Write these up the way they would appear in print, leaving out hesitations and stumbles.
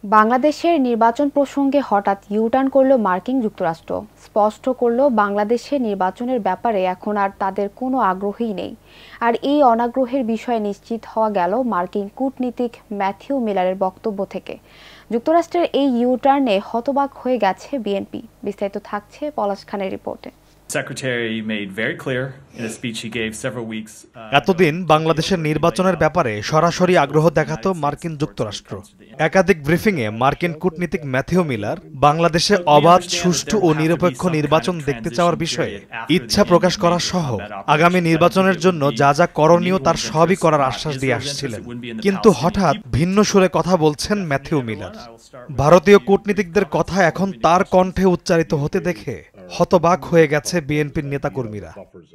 বাংলাদেশের নির্বাচন প্রসঙ্গে হঠাৎ ইউটার্ন করল মার্কিন যুক্তরাষ্ট্র। স্পষ্ট করল বাংলাদেশের নির্বাচনের ব্যাপারে এখন আর তাদের কোনো আগ্রহই নেই। আর এই অনাগ্রহের বিষয়ে নিশ্চিত হওয়া গেল মার্কিন কূটনীতিক ম্যাথিউ মিলারের বক্তব্য থেকে। যুক্তরাষ্ট্রের এই ইউটার্নে হতবাক হয়ে গেছে বিএনপি। বিস্তারিত থাকছে পলাশ খানের রিপোর্টে। এতদিন বাংলাদেশের নির্বাচনের ব্যাপারে সরাসরি আগ্রহ দেখাত মার্কিন যুক্তরাষ্ট্র। একাধিক ব্রিফিংয়ে মার্কিন কূটনীতিক ম্যাথিউ মিলার বাংলাদেশে অবাধ, সুষ্ঠু ও নিরপেক্ষ নির্বাচন দেখতে চাওয়ার বিষয়ে ইচ্ছা প্রকাশ করা সহ আগামী নির্বাচনের জন্য যা যা করণীয় তার সবই করার আশ্বাস দিয়ে আসছিলেন। কিন্তু হঠাৎ ভিন্ন সুরে কথা বলছেন ম্যাথিউ মিলার। ভারতীয় কূটনীতিকদের কথা এখন তার কণ্ঠে উচ্চারিত হতে দেখে হতবাক হয়ে গেছে বিএনপির নেতাকর্মীরা।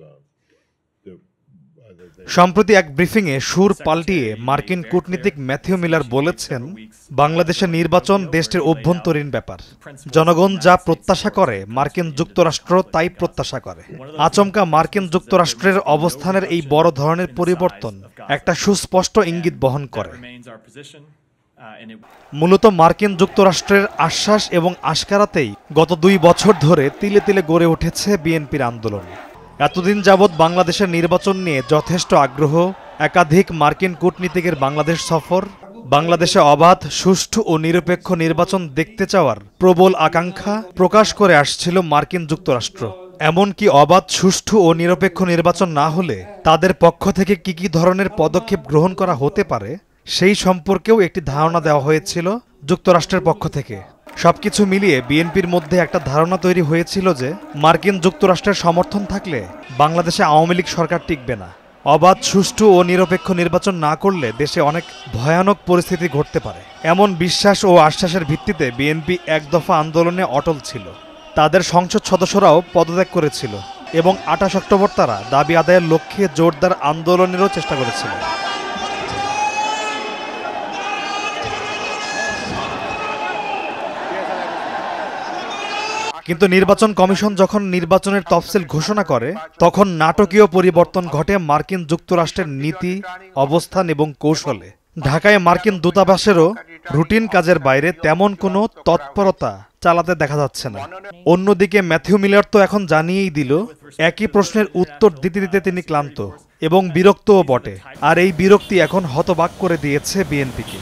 সম্প্রতি এক ব্রিফিংয়ে সুর পাল্টিয়ে মার্কিন কূটনীতিক ম্যাথিউ মিলার বলেছেন, বাংলাদেশের নির্বাচন দেশটির অভ্যন্তরীণ ব্যাপার। জনগণ যা প্রত্যাশা করে মার্কিন যুক্তরাষ্ট্র তাই প্রত্যাশা করে। আচমকা মার্কিন যুক্তরাষ্ট্রের অবস্থানের এই বড় ধরনের পরিবর্তন একটা সুস্পষ্ট ইঙ্গিত বহন করে। মূলত মার্কিন যুক্তরাষ্ট্রের আশ্বাস এবং আশকারাতেই গত 2 বছর ধরে তিলে তিলে গড়ে উঠেছে বিএনপির আন্দোলন। এতদিন যাবৎ বাংলাদেশের নির্বাচন নিয়ে যথেষ্ট আগ্রহ, একাধিক মার্কিন কূটনীতিকের বাংলাদেশ সফর, বাংলাদেশে অবাধ, সুষ্ঠু ও নিরপেক্ষ নির্বাচন দেখতে চাওয়ার প্রবল আকাঙ্ক্ষা প্রকাশ করে আসছিল মার্কিন যুক্তরাষ্ট্র। এমনকি অবাধ, সুষ্ঠু ও নিরপেক্ষ নির্বাচন না হলে তাদের পক্ষ থেকে কি ধরনের পদক্ষেপ গ্রহণ করা হতে পারে সেই সম্পর্কেও একটি ধারণা দেওয়া হয়েছিল যুক্তরাষ্ট্রের পক্ষ থেকে। সবকিছু মিলিয়ে বিএনপির মধ্যে একটা ধারণা তৈরি হয়েছিল যে মার্কিন যুক্তরাষ্ট্রের সমর্থন থাকলে বাংলাদেশে আওয়ামী লীগ সরকার টিকবে না। অবাধ, সুষ্ঠু ও নিরপেক্ষ নির্বাচন না করলে দেশে অনেক ভয়ানক পরিস্থিতি ঘটতে পারে। এমন বিশ্বাস ও আশ্বাসের ভিত্তিতে বিএনপি এক দফা আন্দোলনে অটল ছিল। তাদের সংসদ সদস্যরাও পদত্যাগ করেছিল এবং 28 অক্টোবর তারা দাবি আদায়ের লক্ষ্যে জোরদার আন্দোলনেরও চেষ্টা করেছিল। কিন্তু নির্বাচন কমিশন যখন নির্বাচনের তফসিল ঘোষণা করে তখন নাটকীয় পরিবর্তন ঘটে মার্কিন যুক্তরাষ্ট্রের নীতি, অবস্থান এবং কৌশলে। ঢাকায় মার্কিন দূতাবাসেরও রুটিন কাজের বাইরে তেমন কোনো তৎপরতা চালাতে দেখা যাচ্ছে না। অন্যদিকে ম্যাথিউ মিলার তো এখন জানিয়েই দিল, একই প্রশ্নের উত্তর দিতে দিতে তিনি ক্লান্ত এবং বিরক্তও বটে। আর এই বিরক্তি এখন হতবাক করে দিয়েছে বিএনপিকে।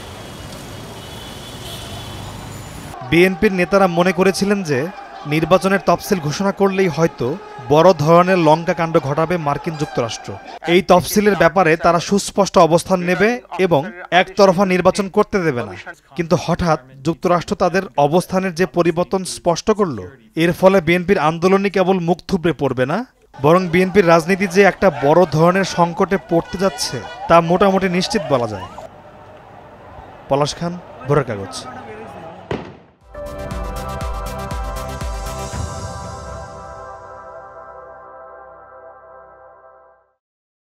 বিএনপির নেতারা মনে করেছিলেন যে নির্বাচনের তফসিল ঘোষণা করলেই হয়তো বড় ধরনের লঙ্কাকাণ্ড ঘটাবে মার্কিন যুক্তরাষ্ট্র। এই তফসিলের ব্যাপারে তারা সুস্পষ্ট অবস্থান নেবে এবং একতরফা নির্বাচন করতে দেবে না। কিন্তু হঠাৎ যুক্তরাষ্ট্র তাদের অবস্থানের যে পরিবর্তন স্পষ্ট করল, এর ফলে বিএনপির আন্দোলনই কেবল মুখ থুবড়ে পড়বে না, বরং বিএনপির রাজনীতি যে একটা বড় ধরনের সংকটে পড়তে যাচ্ছে তা মোটামুটি নিশ্চিত বলা যায়। পলাশ খান, ভোরের কাগজ।